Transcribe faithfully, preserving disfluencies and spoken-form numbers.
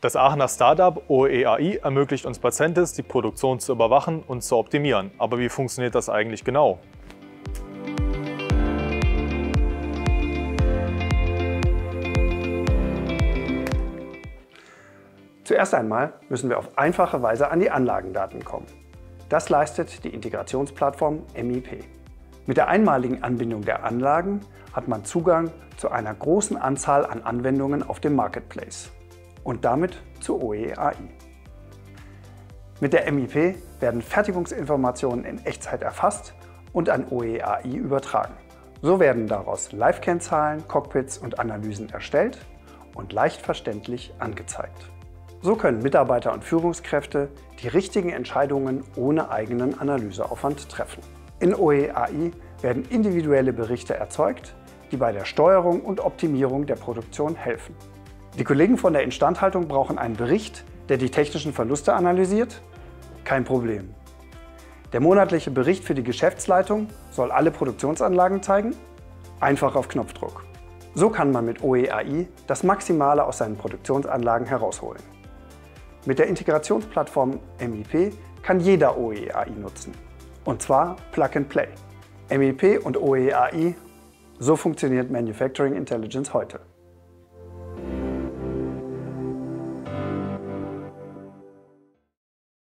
Das Aachener Startup O E A I ermöglicht uns Patientes, die Produktion zu überwachen und zu optimieren. Aber wie funktioniert das eigentlich genau? Zuerst einmal müssen wir auf einfache Weise an die Anlagendaten kommen. Das leistet die Integrationsplattform M I P. Mit der einmaligen Anbindung der Anlagen hat man Zugang zu einer großen Anzahl an Anwendungen auf dem Marketplace und damit zu O E A I. Mit der M I P werden Fertigungsinformationen in Echtzeit erfasst und an O E A I übertragen. So werden daraus Live-Kennzahlen, Cockpits und Analysen erstellt und leicht verständlich angezeigt. So können Mitarbeiter und Führungskräfte die richtigen Entscheidungen ohne eigenen Analyseaufwand treffen. In O E A I werden individuelle Berichte erzeugt, die bei der Steuerung und Optimierung der Produktion helfen. Die Kollegen von der Instandhaltung brauchen einen Bericht, der die technischen Verluste analysiert? Kein Problem. Der monatliche Bericht für die Geschäftsleitung soll alle Produktionsanlagen zeigen? Einfach auf Knopfdruck. So kann man mit O E A I das Maximale aus seinen Produktionsanlagen herausholen. Mit der Integrationsplattform M I P kann jeder O E A I nutzen. Und zwar Plug and Play. M I P und O E A I, so funktioniert Manufacturing Intelligence heute.